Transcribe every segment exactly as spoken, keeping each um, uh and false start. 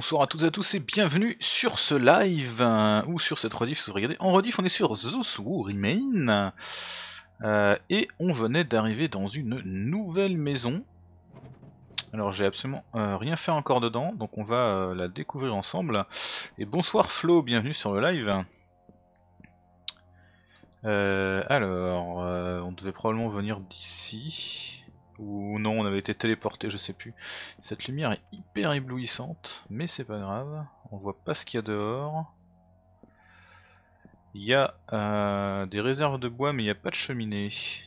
bonsoir à toutes et à tous et bienvenue sur ce live, euh, ou sur cette rediff si vous regardez. En rediff on est sur Those Who Remain, euh, et on venait d'arriver dans une nouvelle maison. Alors j'ai absolument euh, rien fait encore dedans, donc on va euh, la découvrir ensemble. Et bonsoir Flo, bienvenue sur le live. Euh, alors, euh, on devait probablement venir d'ici. Ou non, on avait été téléporté, je sais plus. Cette lumière est hyper éblouissante, mais c'est pas grave. On voit pas ce qu'il y a dehors. Il y a euh, des réserves de bois, mais il n'y a pas de cheminée.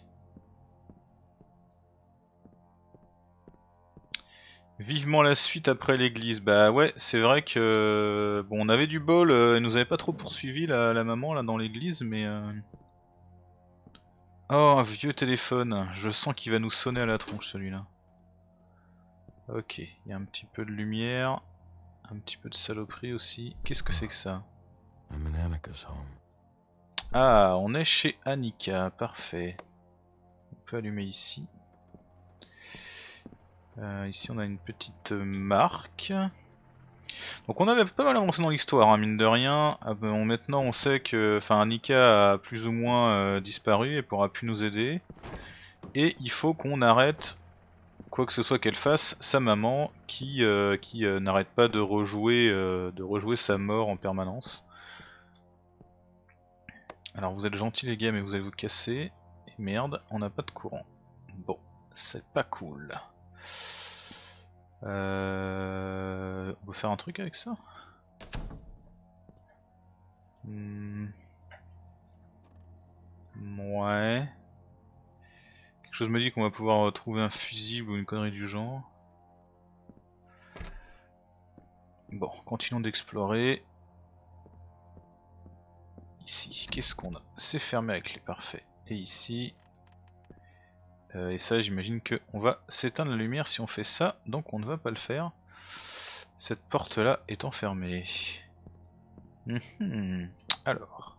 Vivement la suite après l'église. Bah ouais, c'est vrai que bon, on avait du bol. Euh, elle nous avait pas trop poursuivi la, la maman là dans l'église, mais. Euh... Oh, un vieux téléphone. Je sens qu'il va nous sonner à la tronche celui-là. Ok, il y a un petit peu de lumière, un petit peu de saloperie aussi. Qu'est-ce que c'est que ça? Ah, on est chez Annika, parfait. On peut allumer ici. Euh, ici on a une petite marque. Donc on avait pas mal avancé dans l'histoire, hein, mine de rien. Ah bon, maintenant on sait que enfin, Annika a plus ou moins euh, disparu et pourra plus nous aider. Et il faut qu'on arrête, quoi que ce soit qu'elle fasse, sa maman qui, euh, qui euh, n'arrête pas de rejouer, euh, de rejouer sa mort en permanence. Alors vous êtes gentils les gars, mais vous allez vous casser. Et merde, on n'a pas de courant. Bon, c'est pas cool. Euh... On peut faire un truc avec ça hmm. Ouais. Quelque chose me dit qu'on va pouvoir trouver un fusible ou une connerie du genre. Bon, continuons d'explorer. Ici, qu'est-ce qu'on a? C'est fermé avec les parfaits. Et ici... Euh, et ça, j'imagine qu'on va s'éteindre la lumière si on fait ça, donc on ne va pas le faire. Cette porte-là est enfermée. Mmh. Alors...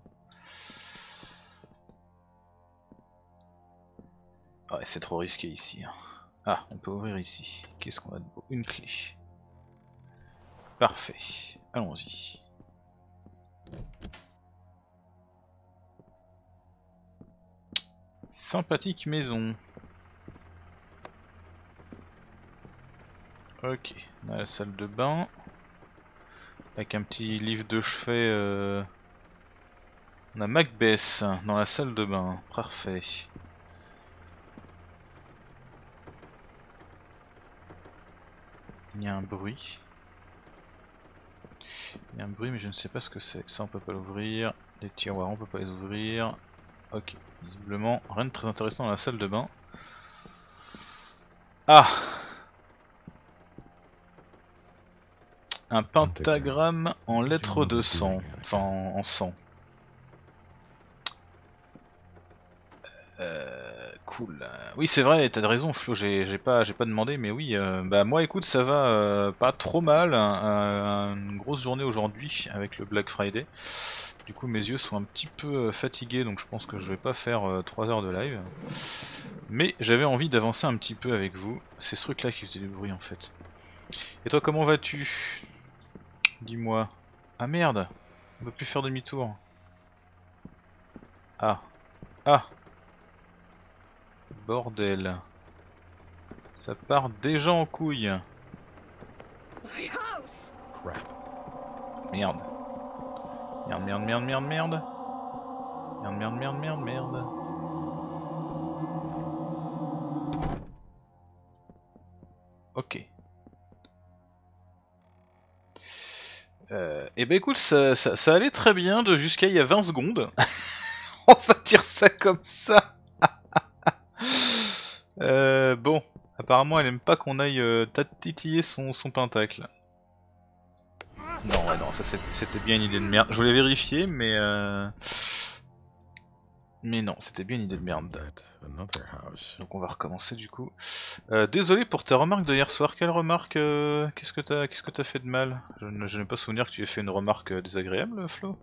Ouais, c'est trop risqué ici. Ah, on peut ouvrir ici. Qu'est-ce qu'on a de beau? Une clé. Parfait. Allons-y. Sympathique maison. Ok, on a la salle de bain. Avec un petit livre de chevet. Euh... On a Macbeth dans la salle de bain. Parfait. Il y a un bruit. Il y a un bruit mais je ne sais pas ce que c'est. Ça on peut pas l'ouvrir. Les tiroirs on peut pas les ouvrir. Ok, visiblement rien de très intéressant dans la salle de bain. Ah! Un pentagramme en lettres de sang. Enfin en, en sang. Euh, cool. Oui c'est vrai, t'as raison Flo, j'ai pas, pas demandé, mais oui, euh, bah moi écoute ça va euh, pas trop mal, euh, une grosse journée aujourd'hui avec le Black Friday. Du coup mes yeux sont un petit peu fatigués donc je pense que je vais pas faire euh, trois heures de live. Mais j'avais envie d'avancer un petit peu avec vous, c'est ce truc là qui faisait du bruit en fait. Et toi comment vas-tu? Dis-moi. Ah merde, on peut plus faire demi-tour. Ah. Ah. Bordel. Ça part déjà en couille. Merde. Merde, merde, merde, merde, merde. Merde, merde, merde, merde, merde. Ok. Euh, et bah écoute, ça, ça, ça allait très bien de jusqu'à il y a vingt secondes. On va dire ça comme ça. euh, bon. Apparemment elle aime pas qu'on aille euh, titiller son, son pentacle. Non, ouais, non, ça c'était bien une idée de merde. Je voulais vérifier, mais euh... mais non, c'était bien une idée de merde. Donc on va recommencer du coup. Euh, désolé pour ta remarque de hier soir. Quelle remarque euh... Qu'est-ce que t'as qu'est-ce que t'as fait de mal? Je n'ai pas souvenir que tu aies fait une remarque euh, désagréable, Flo.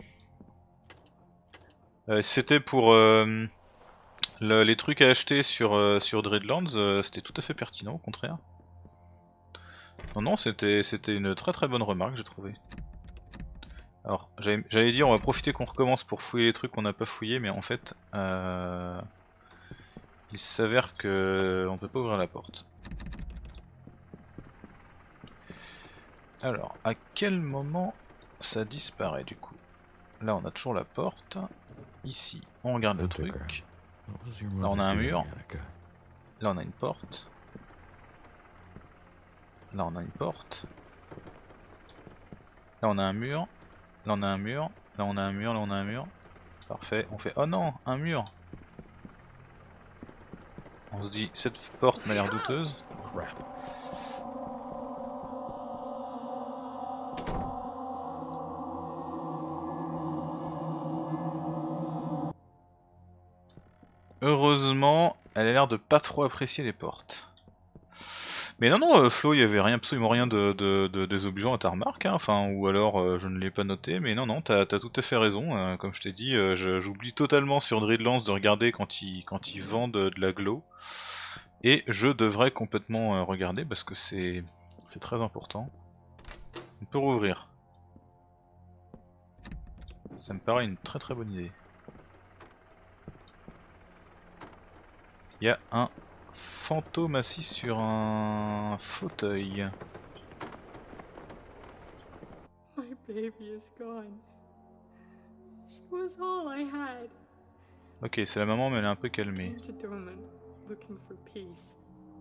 Euh, c'était pour euh, le, les trucs à acheter sur, euh, sur Dreadlands, euh, c'était tout à fait pertinent au contraire. Non, non, c'était c'était une très très bonne remarque, j'ai trouvé. Alors, j'allais j'allais dire, on va profiter qu'on recommence pour fouiller les trucs qu'on n'a pas fouillés, mais en fait, euh, il s'avère que on peut pas ouvrir la porte. Alors, à quel moment ça disparaît du coup? Là, on a toujours la porte. Ici, on regarde le truc. Là, on a un mur. Là, on a une porte. Là, on a une porte. Là, on a un mur. Là, on a un mur. Là, on a un mur. Là, on a un mur. Parfait. On fait. Oh non, un mur. On se dit, cette porte m'a l'air douteuse. Heureusement, elle a l'air de pas trop apprécier les portes. Mais non, non, euh, Flo, il y avait rien, absolument rien de, de, de désobligeant à ta remarque, hein. Enfin, ou alors euh, je ne l'ai pas noté, mais non, non, t'as as tout à fait raison. Euh, comme je t'ai dit, euh, j'oublie totalement sur Dreadlands de regarder quand ils quand ils vendent de, de la glow. Et je devrais complètement euh, regarder parce que c'est c'est très important. On peut rouvrir. Ça me paraît une très très bonne idée. Il y a un fantôme assis sur un fauteuil. My baby is gone. She was all I had. Ok, c'est la maman, mais elle est un peu I calmée. came to Doman looking for peace.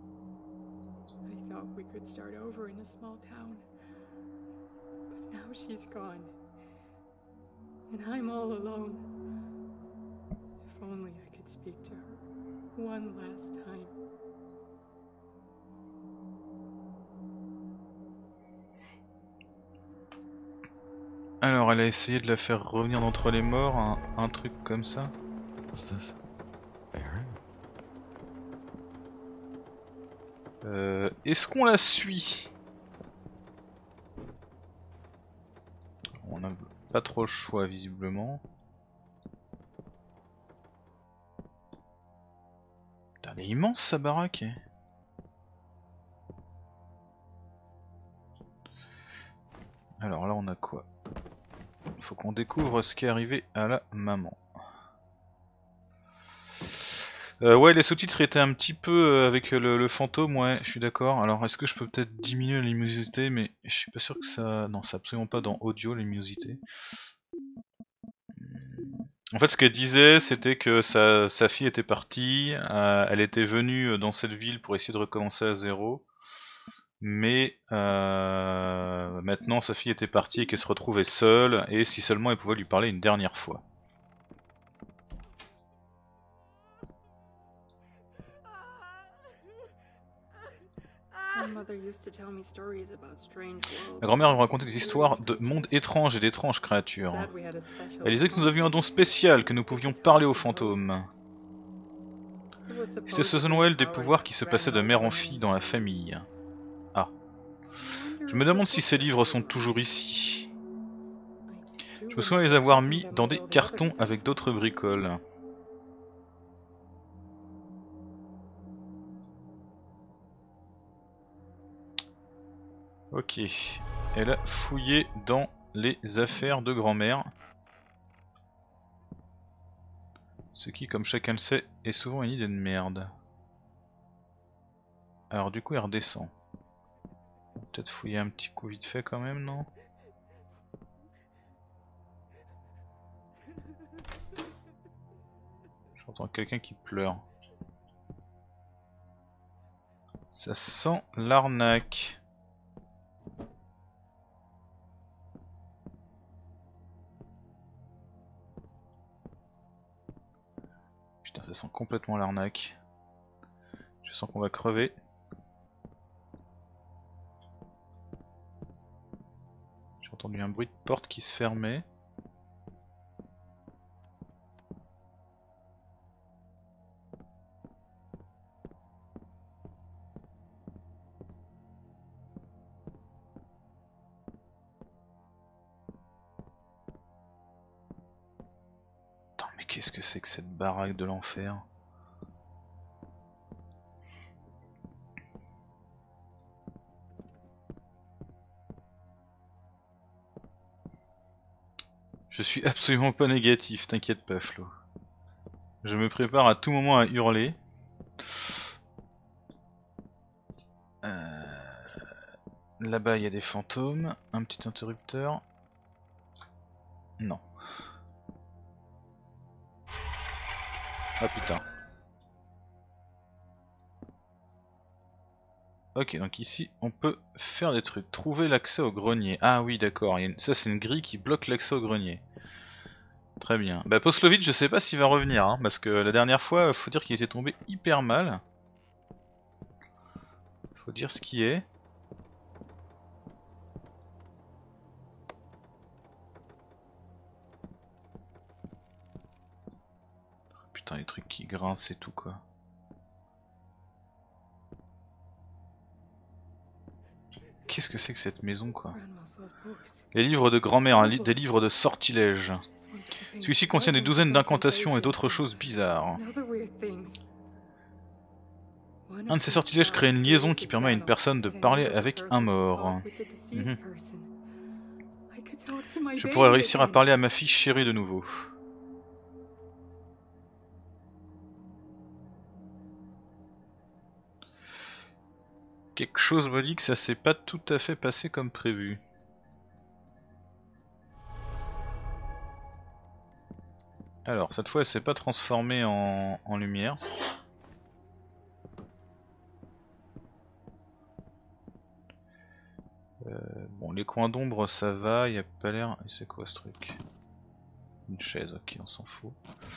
I thought we could start over in a small town. But now she's gone. And I'm all alone. If only I could speak to her one last time. Alors, elle a essayé de la faire revenir d'entre les morts, un, un truc comme ça. Euh, Est-ce qu'on la suit? On n'a pas trop le choix, visiblement. Putain, elle est immense sa baraque. Alors là, on a quoi? Faut qu'on découvre ce qui est arrivé à la maman. Euh, ouais, les sous-titres étaient un petit peu euh, avec le, le fantôme, ouais, je suis d'accord. Alors, est-ce que je peux peut-être diminuer la luminosité? Mais je suis pas sûr que ça... Non, c'est absolument pas dans audio, la luminosité. En fait, ce qu'elle disait, c'était que sa, sa fille était partie, euh, elle était venue dans cette ville pour essayer de recommencer à zéro. Mais euh, maintenant, sa fille était partie et qu'elle se retrouvait seule, et si seulement elle pouvait lui parler une dernière fois. La grand-mère me racontait des histoires de mondes étranges et d'étranges créatures. Elle disait que nous avions un don spécial, que nous pouvions parler aux fantômes. C'était selon Noël des pouvoirs qui se passaient de mère en fille dans la famille. Ah. Je me demande si ces livres sont toujours ici. Je me souviens les avoir mis dans des cartons avec d'autres bricoles. Ok. Elle a fouillé dans les affaires de grand-mère. Ce qui, comme chacun le sait, est souvent une idée de merde. Alors du coup, elle redescend. Peut-être fouiller un petit coup vite fait quand même, non? J'entends quelqu'un qui pleure. Ça sent l'arnaque. Putain, ça sent complètement l'arnaque. Je sens qu'on va crever. J'ai entendu un bruit de porte qui se fermait. Attends, mais qu'est-ce que c'est que cette baraque de l'enfer? Je suis absolument pas négatif, t'inquiète pas Flo. Je me prépare à tout moment à hurler. Euh... Là-bas il y a des fantômes, un petit interrupteur. Non. Ah putain. Ok, donc ici on peut faire des trucs. Trouver l'accès au grenier. Ah oui d'accord, une... ça c'est une grille qui bloque l'accès au grenier. Très bien. Bah Poslovic je sais pas s'il va revenir, hein, parce que la dernière fois faut dire qu'il était tombé hyper mal. Faut dire ce qui est. Putain les trucs qui grincent et tout quoi. Qu'est-ce que c'est que cette maison quoi? Les livres de grand-mère, li des livres de sortilèges. Celui-ci contient des douzaines d'incantations et d'autres choses bizarres. Un de ces sortilèges crée une liaison qui permet à une personne de parler avec un mort. Mmh. Je pourrais réussir à parler à ma fille chérie de nouveau. Quelque chose me dit que ça s'est pas tout à fait passé comme prévu. Alors, cette fois elle s'est pas transformée en, en lumière. Euh, bon, les coins d'ombre ça va, il y a pas l'air... C'est quoi ce truc? Une chaise, ok, on s'en fout.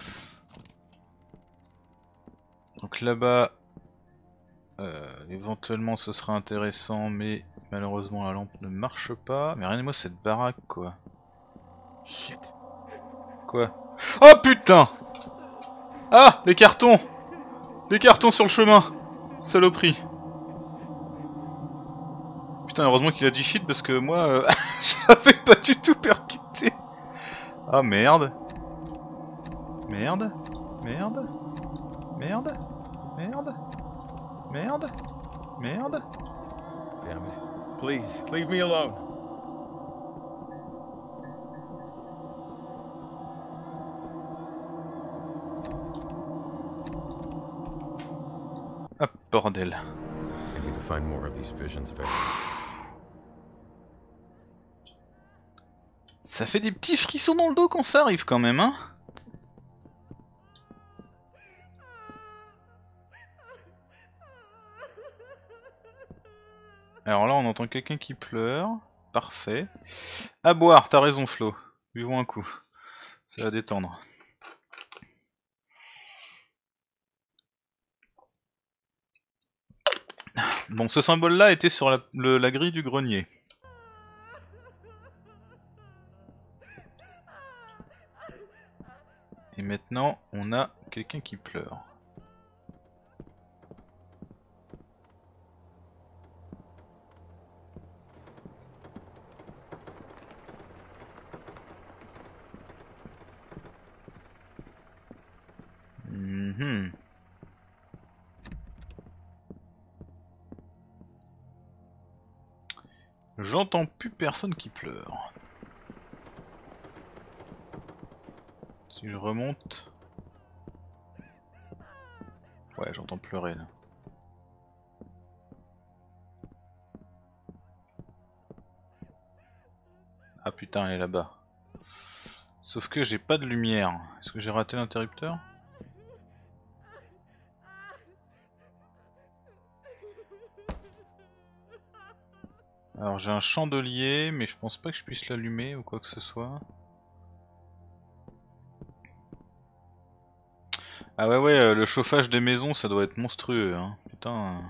Donc là-bas, euh, éventuellement ce sera intéressant, mais malheureusement la lampe ne marche pas. Mais regardez-moi cette baraque quoi. Shit. Quoi? Oh putain! Ah! Les cartons! Les cartons sur le chemin! Saloperie! Putain, heureusement qu'il a dit shit parce que moi, euh, j'avais pas du tout percuté. Ah merde. Merde. Merde. Merde. Merde. Merde. Merde. Damn it. Please, leave me alone. Ah bordel. I need to find more of these visions of Ça fait des petits frissons dans le dos quand ça arrive quand même, hein. Alors là on entend quelqu'un qui pleure. Parfait. À boire, t'as raison Flo. Buvons un coup. Ça va détendre. Bon, ce symbole là était sur la, le, la grille du grenier. Et maintenant on a quelqu'un qui pleure. Mmh. J'entends plus personne qui pleure. Si je remonte... Ouais, j'entends pleurer là. Ah putain, elle est là-bas. Sauf que j'ai pas de lumière. Est-ce que j'ai raté l'interrupteur? Alors j'ai un chandelier, mais je pense pas que je puisse l'allumer ou quoi que ce soit. Ah ouais ouais, euh, le chauffage des maisons ça doit être monstrueux, hein. Putain.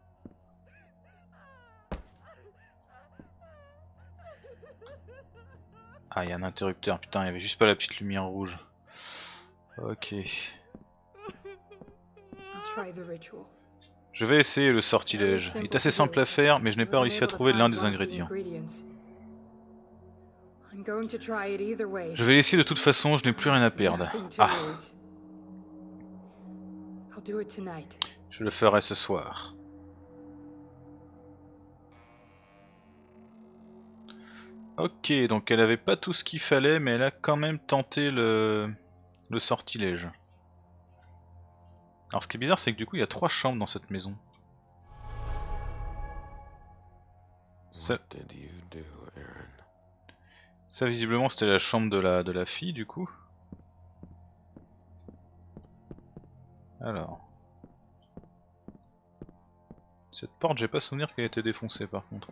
Ah, il y a un interrupteur, putain, il y avait juste pas la petite lumière rouge. Ok. Je vais essayer le sortilège. Il est assez simple à faire, mais je n'ai pas réussi à trouver l'un des ingrédients. Je vais l'essayer de toute façon, je n'ai plus rien à perdre. Ah. Je le ferai ce soir. Ok, donc elle avait pas tout ce qu'il fallait, mais elle a quand même tenté le, le sortilège. Alors ce qui est bizarre, c'est que du coup il y a trois chambres dans cette maison. Ça, What did you do, Aaron? ça visiblement c'était la chambre de la, de la fille du coup. Alors. Cette porte, j'ai pas souvenir qu'elle a été défoncée par contre.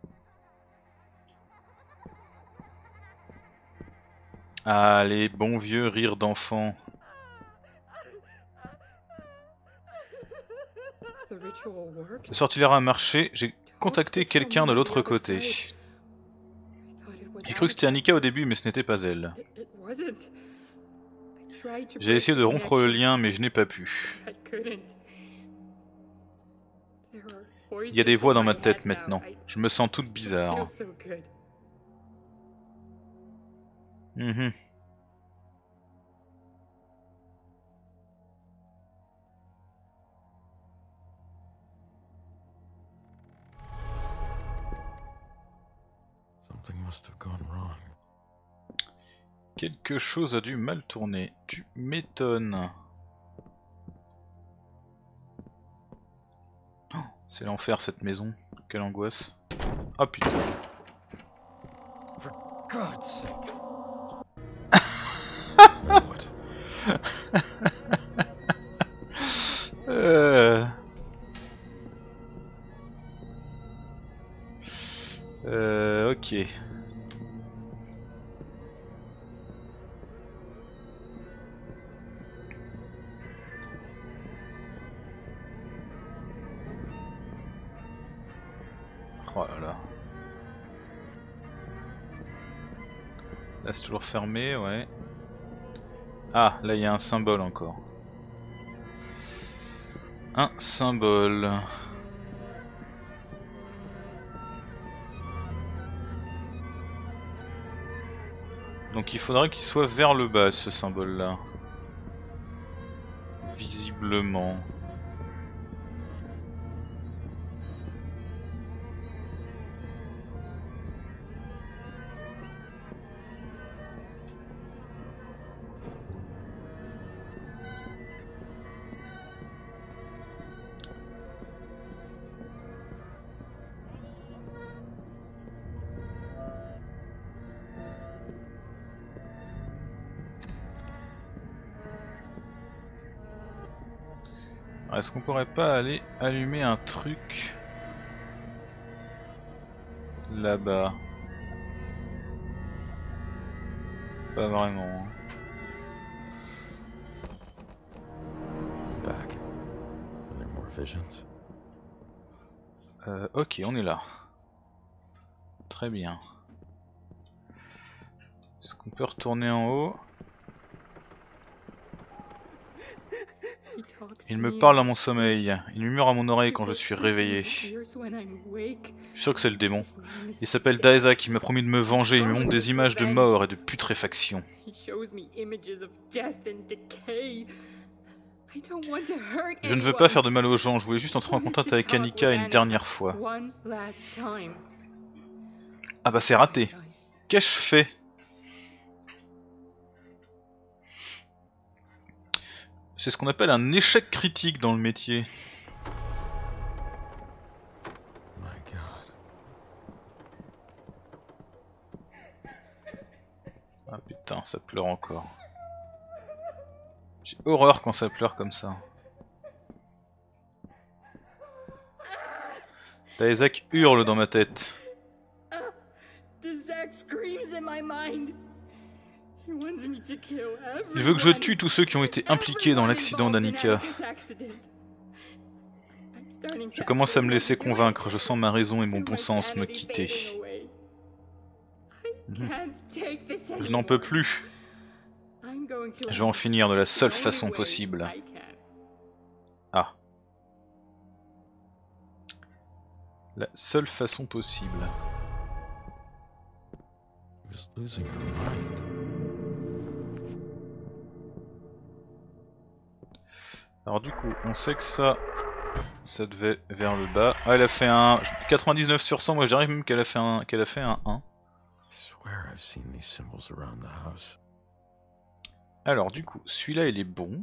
Ah, les bons vieux rires d'enfants. Le sortilège a marché, j'ai contacté quelqu'un de l'autre côté. J'ai cru que c'était Annika au début, mais ce n'était pas elle. J'ai essayé de rompre le lien, mais je n'ai pas pu. Il y a des voix dans ma tête maintenant. Je me sens toute bizarre. Mhm. Something must have gone wrong. Quelque chose a dû mal tourner. Tu m'étonnes. Oh, c'est l'enfer cette maison. Quelle angoisse. Oh putain. For God's sake. Now what? euh... Euh, ok. Oh là là. Là c'est toujours fermé, ouais. Ah, là il y a un symbole encore. Un symbole. Donc il faudrait qu'il soit vers le bas ce symbole là. Visiblement. Est-ce qu'on pourrait pas aller allumer un truc là-bas? Pas vraiment. Hein. Back. Are there more visions? Euh, ok, on est là. Très bien. Est-ce qu'on peut retourner en haut? Il me parle à mon sommeil, il murmure à mon oreille quand je suis réveillé. Je suis sûr que c'est le démon. Il s'appelle Daezak, il m'a promis de me venger, il me montre des images de mort et de putréfaction. Je ne veux pas faire de mal aux gens, je voulais juste entrer en contact avec Annika une dernière fois. Ah bah c'est raté. Qu'ai-je fait? C'est ce qu'on appelle un échec critique dans le métier. My God. Ah putain, ça pleure encore. J'ai horreur quand ça pleure comme ça. Daezak hurle dans ma tête. Il veut que je tue tous ceux qui ont été impliqués dans l'accident d'Annika. Je commence à me laisser convaincre, je sens ma raison et mon bon sens me quitter. Mmh. Je n'en peux plus. Je vais en finir de la seule façon possible. Ah. La seule façon possible. Just losing her mind. Alors du coup, on sait que ça, ça devait vers le bas. Ah, elle a fait un quatre-vingt-dix-neuf sur cent, moi je dirais même qu'elle a fait un qu'elle a fait un un. swear I've seen these symbols around the house. Alors du coup, celui-là il est bon.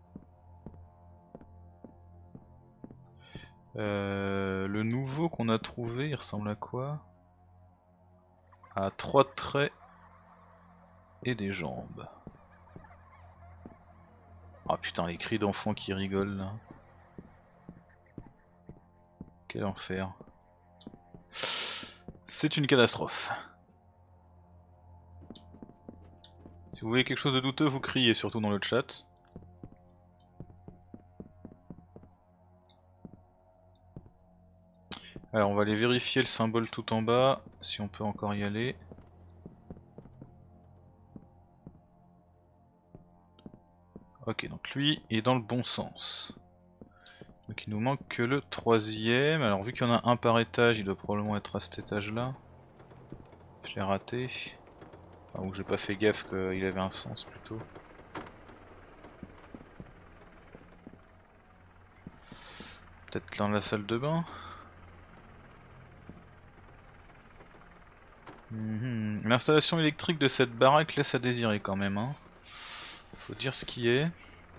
Euh, le nouveau qu'on a trouvé, il ressemble à quoi? À trois traits et des jambes. Ah putain, les cris d'enfants qui rigolent là. Quel enfer. C'est une catastrophe. Si vous voyez quelque chose de douteux, vous criez surtout dans le chat. Alors on va aller vérifier le symbole tout en bas, si on peut encore y aller. Ok, donc lui est dans le bon sens. Donc il nous manque que le troisième. Alors vu qu'il y en a un par étage, il doit probablement être à cet étage là. Je l'ai raté. Enfin, ou j'ai pas fait gaffe qu'il avait un sens plutôt. Peut-être dans la salle de bain. Mmh. L'installation électrique de cette baraque laisse à désirer quand même. Hein. Faut dire ce qui est.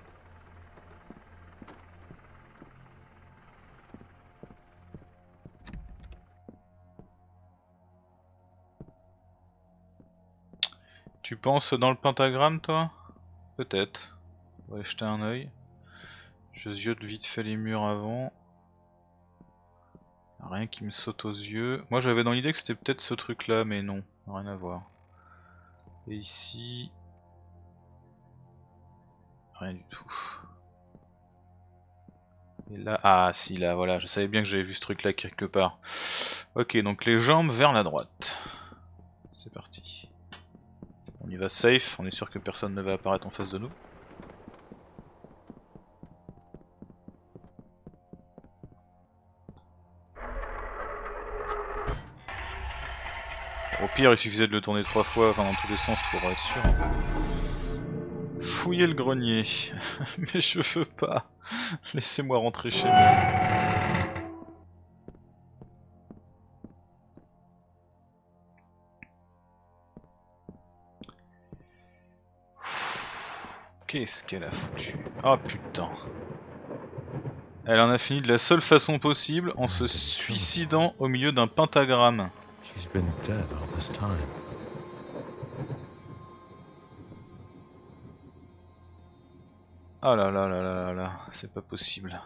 Tu penses dans le pentagramme toi? Peut-être. On va aller jeter un oeil. Je ziote vite fait les murs avant. Rien qui me saute aux yeux. Moi j'avais dans l'idée que c'était peut-être ce truc là, mais non, rien à voir. Et ici... Rien du tout. Et là, ah si là, voilà, je savais bien que j'avais vu ce truc là quelque part. Ok, donc les jambes vers la droite. C'est parti. On y va safe, on est sûr que personne ne va apparaître en face de nous. Au pire, il suffisait de le tourner trois fois, enfin dans tous les sens pour être sûr. Fouiller le grenier. Mais je veux pas. Laissez-moi rentrer chez moi. Qu'est-ce qu'elle a foutu? Ah putain. Elle en a fini de la seule façon possible, en se suicidant au milieu d'un pentagramme. She's been dead all this time. Ah là là là là là là, c'est pas possible.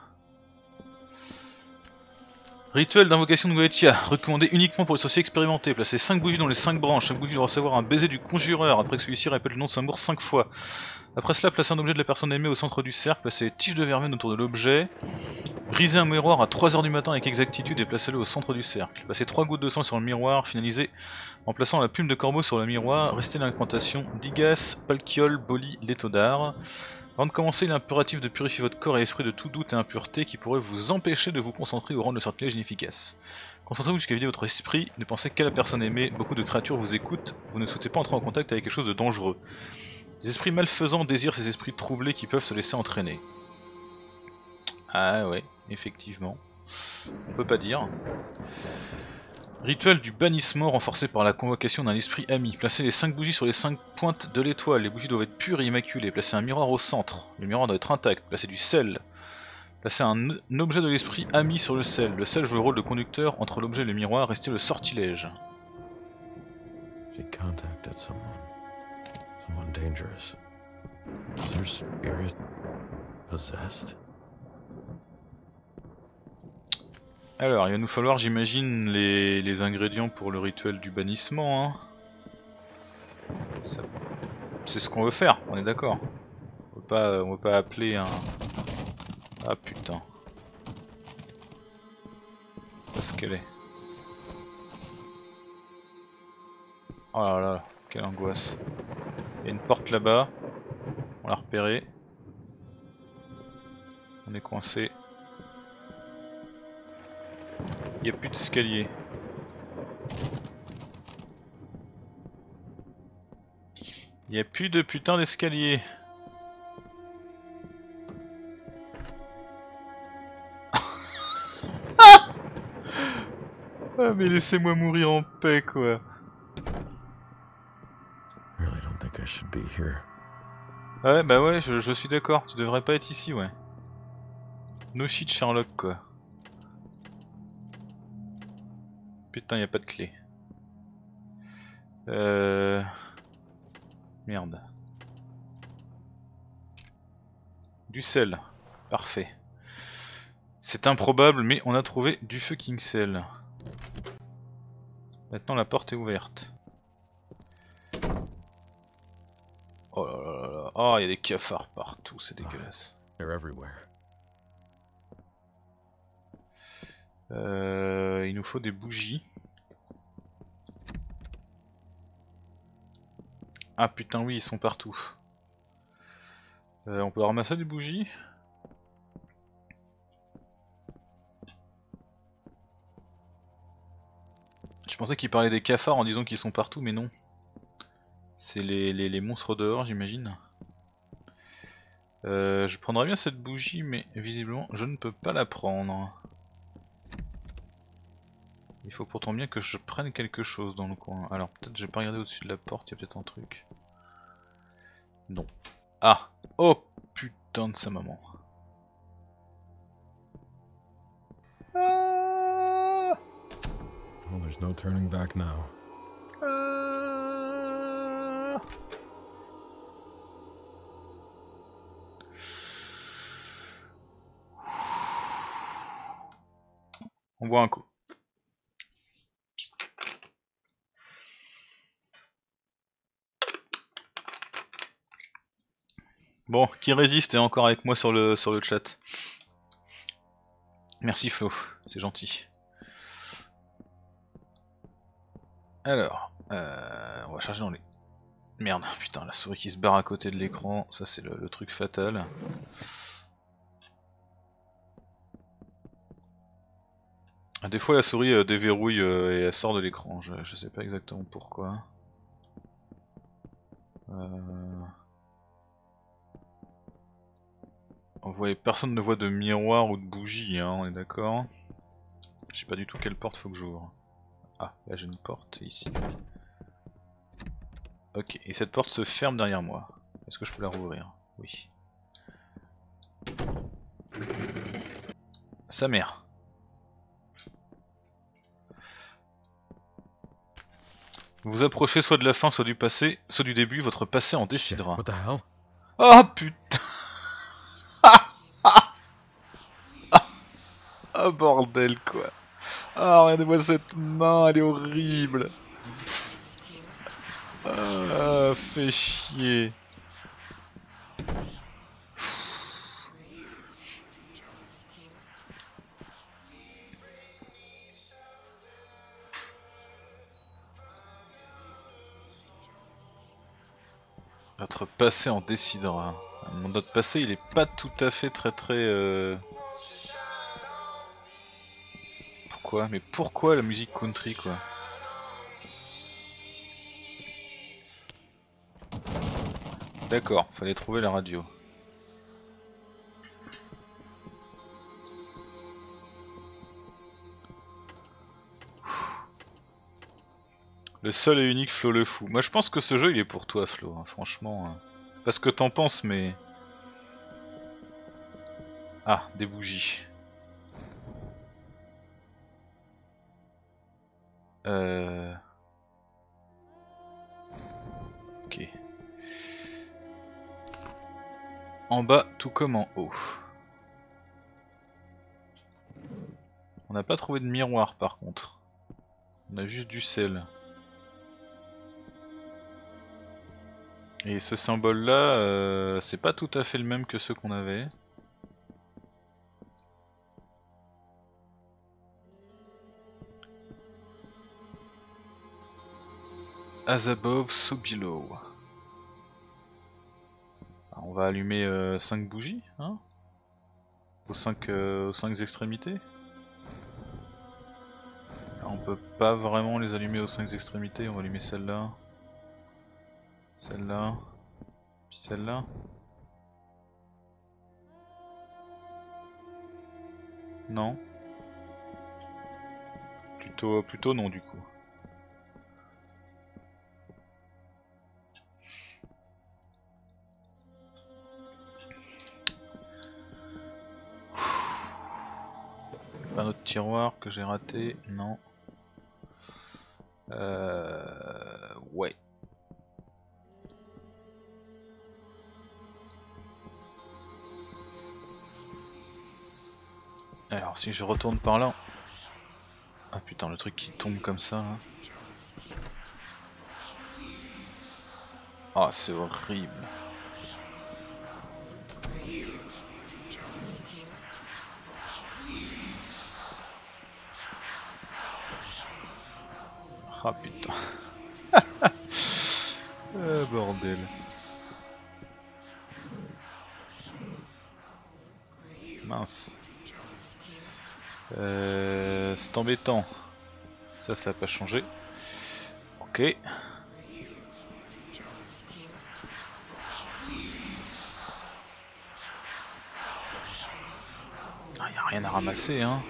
Rituel d'invocation de Goetia, recommandé uniquement pour les sorciers expérimentés. Placez cinq bougies dans les cinq branches, chaque bougie doit recevoir un baiser du conjureur après que celui-ci répète le nom de Samour cinq fois. Après cela, placez un objet de la personne aimée au centre du cercle, placez les tiges de verveine autour de l'objet. Brisez un miroir à trois heures du matin avec exactitude et placez-le au centre du cercle. Placez trois gouttes de sang sur le miroir, finalisez en plaçant la plume de corbeau sur le miroir, restez l'incantation Digas, Palkiol, Boli, Létodar. Avant de commencer, il est impératif de purifier votre corps et l'esprit de tout doute et impureté qui pourrait vous empêcher de vous concentrer ou rendre le sortilège inefficace. Concentrez-vous jusqu'à vider votre esprit, ne pensez qu'à la personne aimée, beaucoup de créatures vous écoutent, vous ne souhaitez pas entrer en contact avec quelque chose de dangereux. Les esprits malfaisants désirent ces esprits troublés qui peuvent se laisser entraîner. Ah ouais, effectivement. On peut pas dire. Rituel du bannissement renforcé par la convocation d'un esprit ami. Placez les cinq bougies sur les cinq pointes de l'étoile. Les bougies doivent être pures et immaculées. Placez un miroir au centre. Le miroir doit être intact. Placez du sel. Placez un, un objet de l'esprit ami sur le sel. Le sel joue le rôle de conducteur entre l'objet et le miroir. Restez le sortilège. She contacted someone. Someone dangerous. Is her spirit possessed? Alors, il va nous falloir, j'imagine, les, les ingrédients pour le rituel du bannissement. Hein. C'est ce qu'on veut faire, on est d'accord. On veut pas, on veut pas appeler un... Ah putain. Parce qu'elle est. Oh là là, quelle angoisse. Il y a une porte là-bas. On l'a repérée. On est coincé. Il n'y a plus d'escalier. Il n'y a plus de putain d'escalier. Ah mais laissez-moi mourir en paix quoi. think I should be here. Ouais, bah ouais, je, je suis d'accord, tu devrais pas être ici, ouais. No shit Sherlock, quoi. Putain, y a pas de clé. Euh... Merde. Du sel. Parfait. C'est improbable, mais on a trouvé du fucking sel. Maintenant la porte est ouverte. Oh là là là là. Oh, il y a des cafards partout, c'est dégueulasse. They're everywhere. Euh, il nous faut des bougies. Ah putain oui, ils sont partout. Euh, on peut ramasser des bougies? Je pensais qu'il parlait des cafards en disant qu'ils sont partout, mais non. C'est les, les, les monstres dehors, j'imagine. Euh, je prendrais bien cette bougie, mais visiblement je ne peux pas la prendre. Il faut pourtant bien que je prenne quelque chose dans le coin. Alors peut-être j'ai pas regardé au-dessus de la porte, il y a peut-être un truc. Non. Ah! Oh putain de sa maman. Ah! Well, there's no turning back now. Ah! On boit un coup. Bon, qui résiste est encore avec moi sur le sur le chat. Merci Flo, c'est gentil. Alors, euh, on va charger dans les... Merde, putain, la souris qui se barre à côté de l'écran, ça c'est le, le truc fatal. Des fois la souris euh, déverrouille euh, et elle sort de l'écran, je, je sais pas exactement pourquoi. Euh... On voit, personne ne voit de miroir ou de bougie, hein, on est d'accord. Je sais pas du tout quelle porte faut que j'ouvre. Ah, là j'ai une porte ici. Ok, et cette porte se ferme derrière moi. Est-ce que je peux la rouvrir? Oui. Sa mère. Vous vous approchez soit de la fin, soit du passé, soit du début, votre passé en Shit, décidera. what the hell? Ah putain. Ah bordel quoi. Ah regardez-moi cette main, elle est horrible. Ah fait chier. Votre passé en décidera. Mon notre passé il est pas tout à fait très très... Euh... Pourquoi? Mais pourquoi la musique country quoi? D'accord, fallait trouver la radio. Le seul et unique Flo le fou. Moi je pense que ce jeu il est pour toi Flo, hein, franchement. Hein. Pas ce que t'en penses mais... Ah, des bougies. Euh... Ok. En bas tout comme en haut. On n'a pas trouvé de miroir par contre. On a juste du sel. Et ce symbole là, euh, c'est pas tout à fait le même que ceux qu'on avait. As above, so below. Alors, on va allumer euh, cinq bougies, hein, aux cinq, euh, aux cinq extrémités. Alors, on peut pas vraiment les allumer aux cinq extrémités, on va allumer celle-là. Celle-là. Puis celle-là. Non. Plutôt, plutôt non du coup. pas un autre tiroir que j'ai raté? Non. Euh... Ouais. Alors si je retourne par là... Ah putain, le truc qui tombe comme ça là. Ah, c'est horrible. Ah putain. euh, bordel. Mince. Euh, c'est embêtant. Ça, ça n'a pas changé. Ok. Ah, y a rien à ramasser, hein.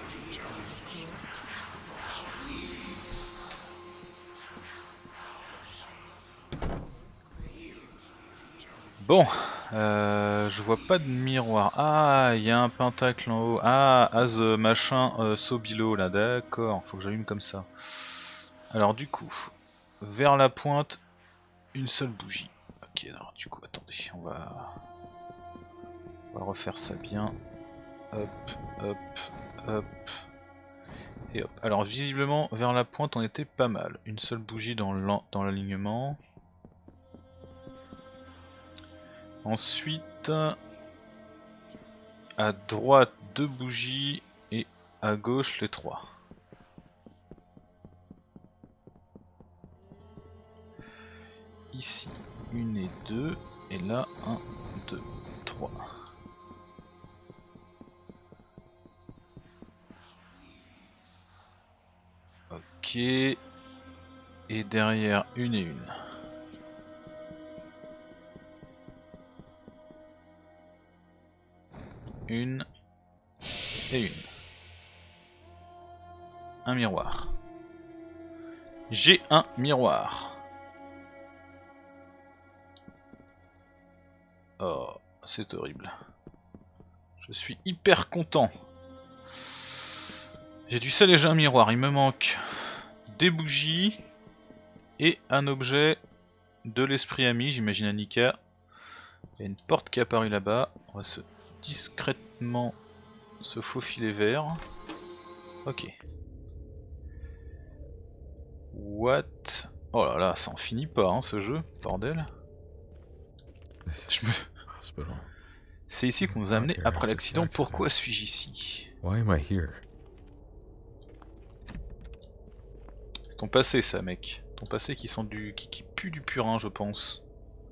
Bon, euh, je vois pas de miroir. Ah, il y a un pentacle en haut. Ah, as machin euh, Sobilo là, d'accord. Faut que j'allume comme ça. Alors du coup, vers la pointe, une seule bougie. Ok, alors du coup, attendez, on va, on va refaire ça bien. Hop, hop, hop. Et hop. Alors visiblement, vers la pointe, on était pas mal. Une seule bougie dans l'alignement. Ensuite, à droite deux bougies et à gauche les trois. Ici une et deux et là un, deux, trois. Ok. Et derrière une et une. Une et une. Un miroir. J'ai un miroir. Oh, c'est horrible. Je suis hyper content. J'ai du sel et j'ai un miroir. Il me manque des bougies et un objet de l'esprit ami, j'imagine Annika. Il y a une porte qui est apparue là-bas. On va se discrètement se faufiler vers. Ok. What? Oh là là, ça en finit pas hein, ce jeu, bordel. Je me... C'est ici qu'on nous a amené après l'accident. Pourquoi suis-je ici? C'est ton passé ça mec. Ton passé qui sent du. qui, qui pue du purin je pense.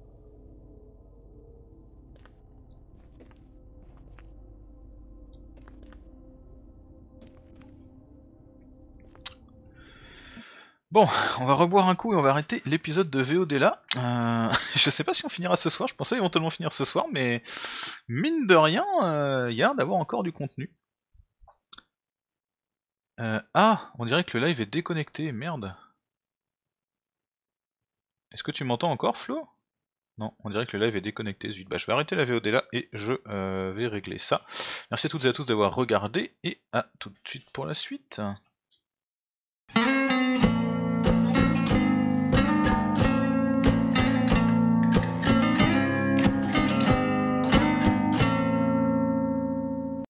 Bon, on va reboire un coup et on va arrêter l'épisode de V O D là. Euh, je sais pas si on finira ce soir, je pensais éventuellement finir ce soir, mais mine de rien, il euh, y a d'avoir encore du contenu. Euh, ah, on dirait que le live est déconnecté, merde. Est-ce que tu m'entends encore Flo? Non, on dirait que le live est déconnecté, zut. Bah, je vais arrêter la V O D là et je euh, vais régler ça. Merci à toutes et à tous d'avoir regardé et à tout de suite pour la suite.